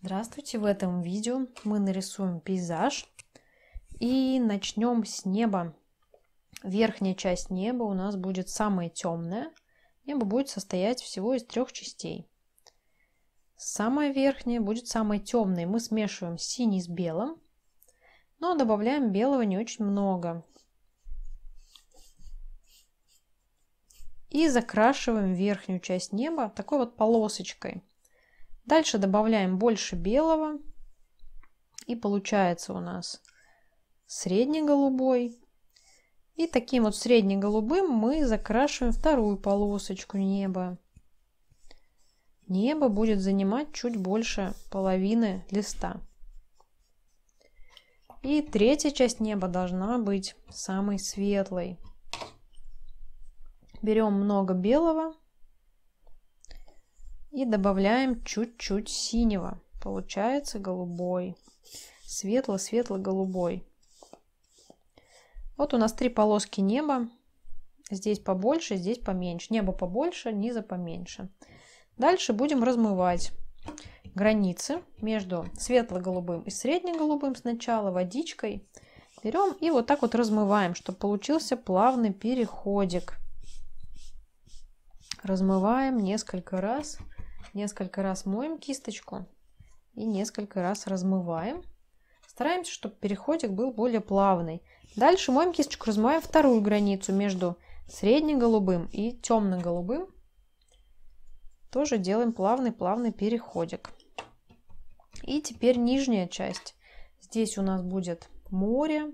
Здравствуйте! В этом видео мы нарисуем пейзаж и начнем с неба. Верхняя часть неба у нас будет самая темная. Небо будет состоять всего из 3 частей. Самая верхняя будет самой темной. Мы смешиваем синий с белым, но добавляем белого не очень много. И закрашиваем верхнюю часть неба такой вот полосочкой. Дальше добавляем больше белого. И получается у нас средне-голубой. И таким вот средне-голубым мы закрашиваем вторую полосочку неба. Небо будет занимать чуть больше половины листа. И третья часть неба должна быть самой светлой. Берем много белого и добавляем чуть-чуть синего. Получается голубой. Светло-светло-голубой. Вот у нас 3 полоски неба. Здесь побольше, здесь поменьше. Небо побольше, низа поменьше. Дальше будем размывать границы между светло-голубым и средне-голубым сначала водичкой. Берем и вот так вот размываем, чтобы получился плавный переходик. Размываем несколько раз. Несколько раз моем кисточку и несколько раз размываем. Стараемся, чтобы переходик был более плавный. Дальше моем кисточку, размываем вторую границу между средне-голубым и темно-голубым. Тоже делаем плавный-плавный переходик. И теперь нижняя часть. Здесь у нас будет море.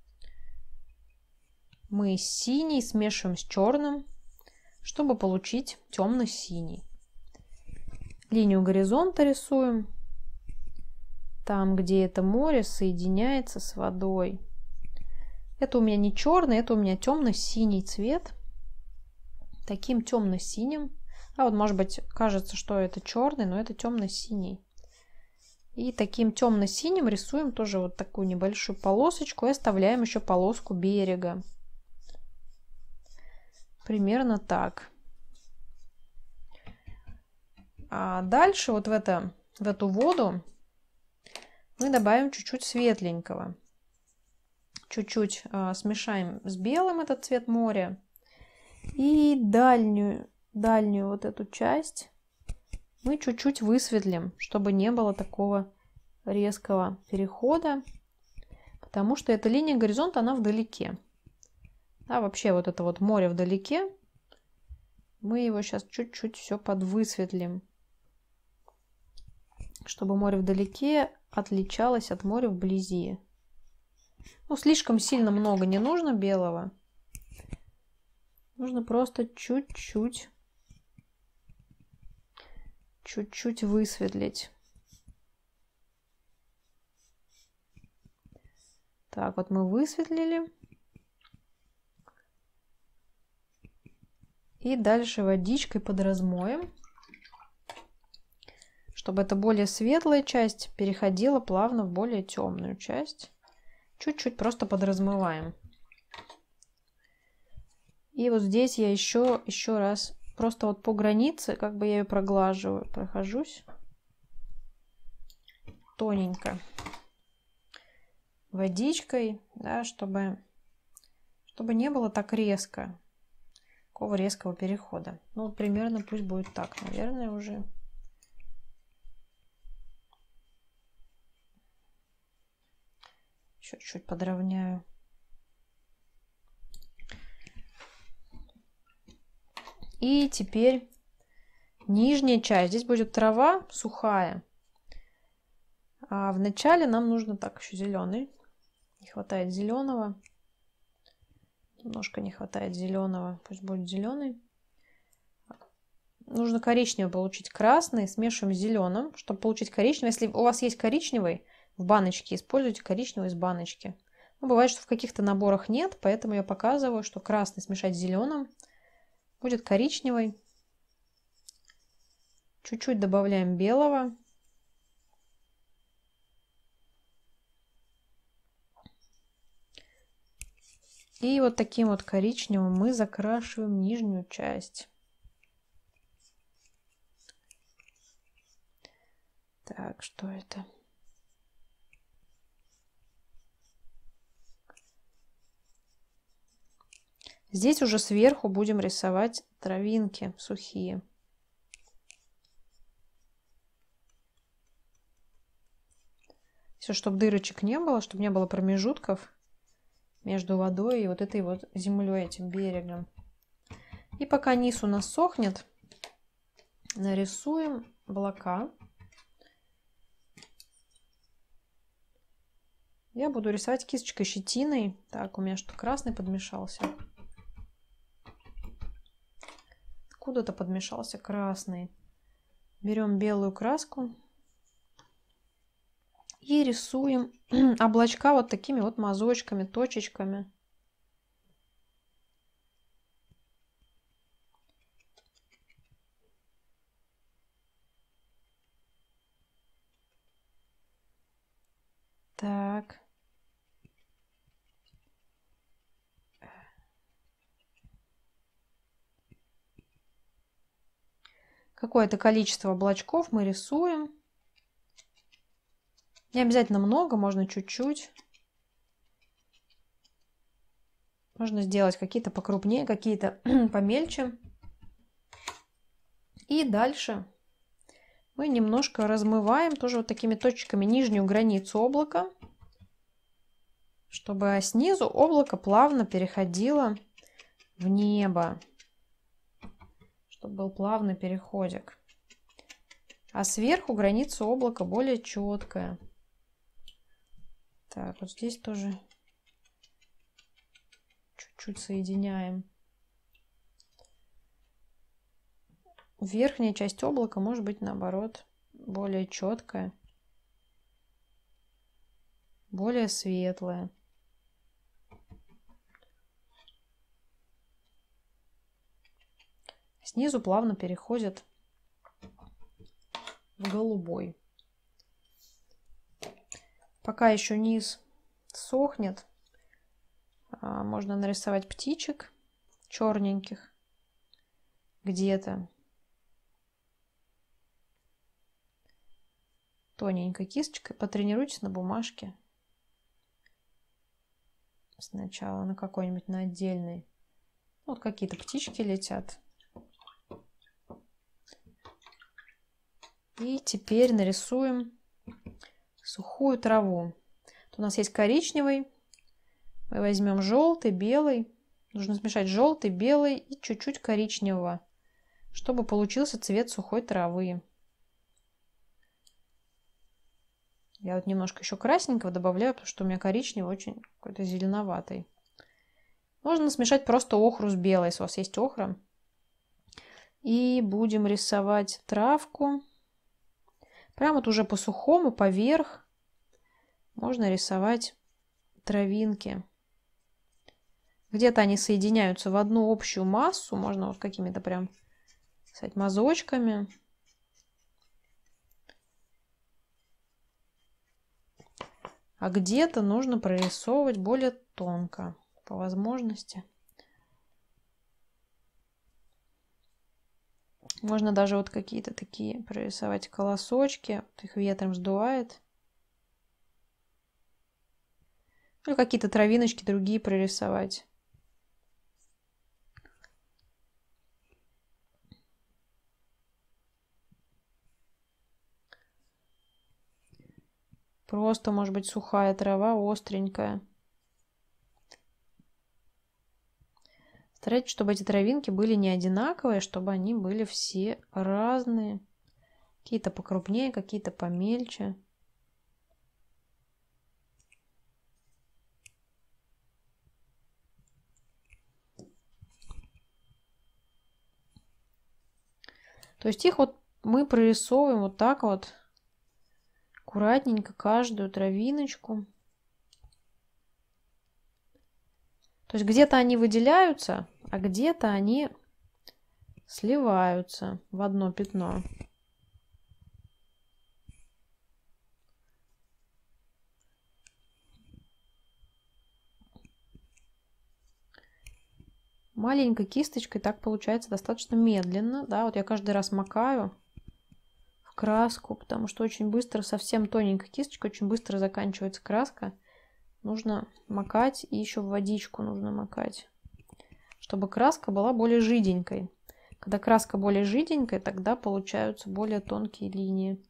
Мы синий смешиваем с черным, чтобы получить темно-синий. Линию горизонта рисуем. Там, где это море соединяется с водой. Это у меня не черный, это у меня темно-синий цвет. Таким темно-синим. А вот, может быть, кажется, что это черный, но это темно-синий. И таким темно-синим рисуем тоже вот такую небольшую полосочку и оставляем еще полоску берега. Примерно так. А дальше вот в эту воду мы добавим чуть-чуть светленького. Чуть-чуть смешаем с белым этот цвет моря. И дальнюю вот эту часть мы чуть-чуть высветлим, чтобы не было такого резкого перехода. Потому что эта линия горизонта, она вдалеке. А вообще вот это вот море вдалеке. Мы его сейчас чуть-чуть все подвысветлим. Чтобы море вдалеке отличалось от моря вблизи. Ну, слишком сильно много не нужно белого. Нужно просто чуть-чуть высветлить. Так, вот мы высветлили. И дальше водичкой подразмоем, чтобы эта более светлая часть переходила плавно в более темную часть. Чуть-чуть просто подразмываем. И вот здесь я еще раз просто вот по границе, как бы я ее проглаживаю, прохожусь тоненько водичкой, да, чтобы не было так резко, такого резкого перехода. Ну, вот примерно пусть будет так, наверное, уже. Чуть-чуть подровняю. И теперь нижняя часть. Здесь будет трава сухая. А вначале нам нужно так еще зеленый. Не хватает зеленого. Немножко не хватает зеленого. Пусть будет зеленый. Нужно коричневый получить, красный. Смешиваем с зеленым, чтобы получить коричневый. Если у вас есть коричневый в баночке, используйте коричневый из баночки. Ну, бывает, что в каких-то наборах нет, поэтому я показываю, что красный смешать с зеленым. Будет коричневый. Чуть-чуть добавляем белого. И вот таким вот коричневым мы закрашиваем нижнюю часть. Так, что это? Здесь уже сверху будем рисовать травинки сухие. Все, чтобы дырочек не было, чтобы не было промежутков между водой и вот этой вот землей, этим берегом. И пока низ у нас сохнет, нарисуем облака. Я буду рисовать кисточкой щетиной. Так, у меня что, красный подмешался? Откуда-то подмешался красный. Берем белую краску и рисуем облачка вот такими вот мазочками, точечками. Так. Какое-то количество облачков мы рисуем. Не обязательно много, можно чуть-чуть. Можно сделать какие-то покрупнее, какие-то помельче. И дальше мы немножко размываем тоже вот такими точками нижнюю границу облака, чтобы снизу облако плавно переходило в небо, чтобы был плавный переходик. А сверху граница облака более четкая. Так, вот здесь тоже чуть-чуть соединяем. Верхняя часть облака может быть, наоборот, более четкая, более светлая. Снизу плавно переходит в голубой. Пока еще низ сохнет, можно нарисовать птичек черненьких где-то. Тоненькой кисточкой потренируйтесь на бумажке. Сначала на какой-нибудь, на отдельной. Вот какие-то птички летят. И теперь нарисуем сухую траву. Тут у нас есть коричневый. Мы возьмем желтый, белый. Нужно смешать желтый, белый и чуть-чуть коричневого, чтобы получился цвет сухой травы. Я вот немножко еще красненького добавляю, потому что у меня коричневый очень какой-то зеленоватый. Можно смешать просто охру с белой, если у вас есть охра. И будем рисовать травку. Прямо вот уже по сухому, поверх можно рисовать травинки. Где-то они соединяются в одну общую массу. Можно вот какими-то прям, кстати, мазочками. А где-то нужно прорисовывать более тонко, по возможности. Можно даже вот какие-то такие прорисовать колосочки. Вот их ветром сдувает. Или какие-то травиночки другие прорисовать. Просто, может быть, сухая трава, остренькая. Старайтесь, чтобы эти травинки были не одинаковые, чтобы они были все разные. Какие-то покрупнее, какие-то помельче. То есть их вот мы прорисовываем вот так вот. Аккуратненько каждую травиночку. То есть где-то они выделяются, а где-то они сливаются в одно пятно. Маленькой кисточкой так получается достаточно медленно. Да, вот я каждый раз макаю в краску, потому что очень быстро, совсем тоненькая кисточка, очень быстро заканчивается краска. Нужно макать, и еще в водичку нужно макать, чтобы краска была более жиденькой. Когда краска более жиденькая, тогда получаются более тонкие линии.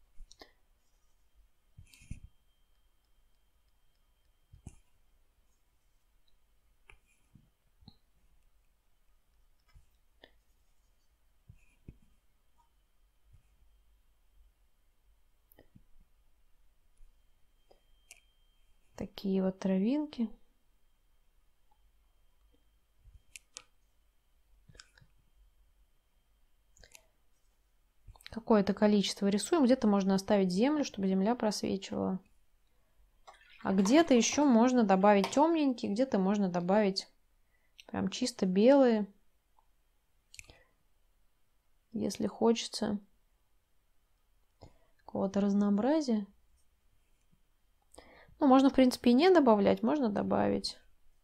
Такие вот травинки. Какое-то количество рисуем. Где-то можно оставить землю, чтобы земля просвечивала. А где-то еще можно добавить темненькие, где-то можно добавить прям чисто белые, если хочется какого-то разнообразия. Ну, можно, в принципе, и не добавлять, можно добавить.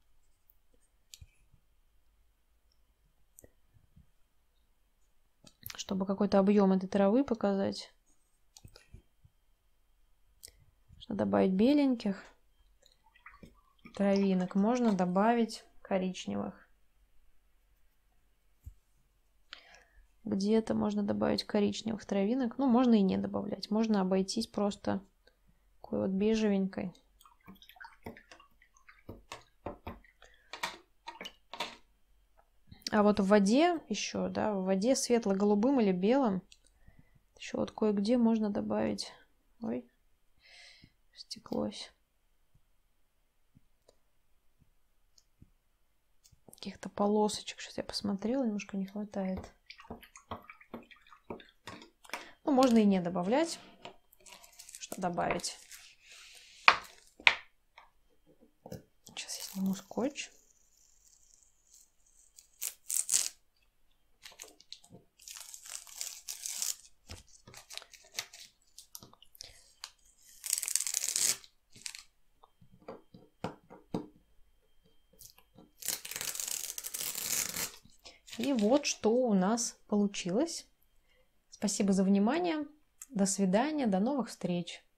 Чтобы какой-то объем этой травы показать. Можно добавить беленьких травинок, можно добавить коричневых. Где-то можно добавить коричневых травинок. Ну, можно и не добавлять. Можно обойтись просто такой вот бежевенькой. А вот в воде еще, да, в воде светло-голубым или белым еще вот кое-где можно добавить. Ой, стеклось. Каких-то полосочек. Сейчас я посмотрела, немножко не хватает. Ну, можно и не добавлять. Что добавить? Сейчас я сниму скотч. И вот что у нас получилось. Спасибо за внимание. До свидания. До новых встреч.